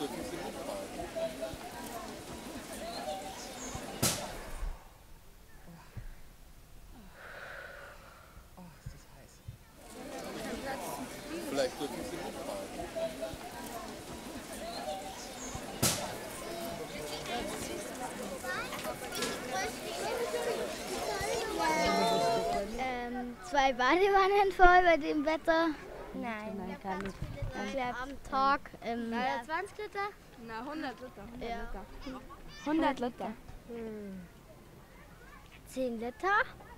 drücken Sie nicht rein. Oh, ist das heiß. Vielleicht drücken Sie nicht rein. Zwei Badewannen voll bei dem Wetter. Nein, gar nicht. Am Tag. 20 Liter? Na, 100 Liter. 100 Ja. Liter. 100 Liter. 10 Liter.